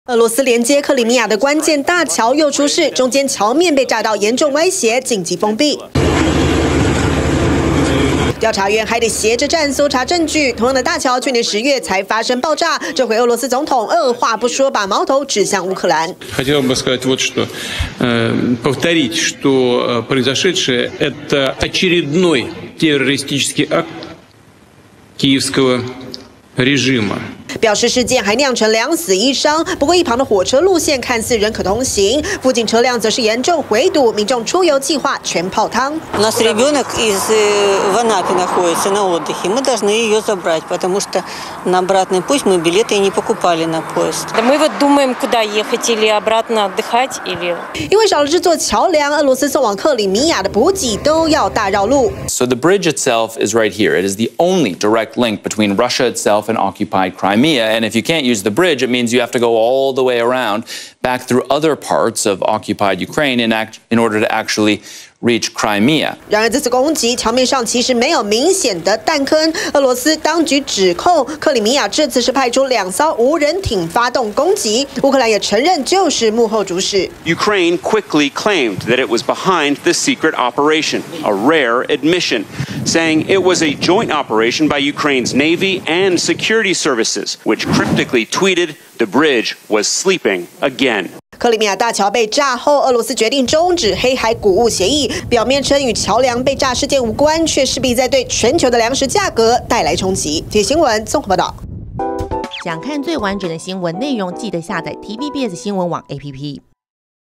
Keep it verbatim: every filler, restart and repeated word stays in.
俄罗斯连接克里米亚的关键大桥又出事，中间桥面被炸到严重歪斜，紧急封闭。 调查员还得斜着站搜查证据。同样的大桥，去年十月才发生爆炸。这回俄罗斯总统二话不说，把矛头指向乌克兰。 Хотел бы сказать вот что, повторить, что произошедшее это очередной террористический акт киевского режима. 表示事件还酿成两死一伤，不过一旁的火车路线看似仍可通行，附近车辆则是严重回堵，民众出游计划全泡汤。 У нас ребенок из в Анапе находится на отдыхе, мы должны ее забрать, потому что на обратный путь мы билеты не покупали на поезд. Мы вот думаем, куда ехать, или обратно отдыхать, или. 因为少了这座桥梁，俄罗斯送往克里米亚的补给都要大绕路。 So the bridge itself is right here. It is the only direct link between Russia itself and occupied Crimea. And if you can't use the bridge, it means you have to go all the way around back through other parts of occupied Ukraine in, act, in order to actually reach Crimea. 然而这次攻击桥面上其实没有明显的弹坑，俄罗斯当局指控克里米亚这次是派出两艘无人艇发动攻击，乌克兰也承认就是幕后主使。 Ukraine quickly claimed that it was behind the secret operation, a rare admission, saying it was a joint operation by Ukraine's Navy and security services, which cryptically tweeted the bridge was sleeping again. 克里米亚大桥被炸后，俄罗斯决定终止黑海谷物协议，表面称与桥梁被炸事件无关，却势必在对全球的粮食价格带来冲击。这新闻综合报道。 想看最完整的新闻内容，记得下载 T V B S 新闻网 A P P。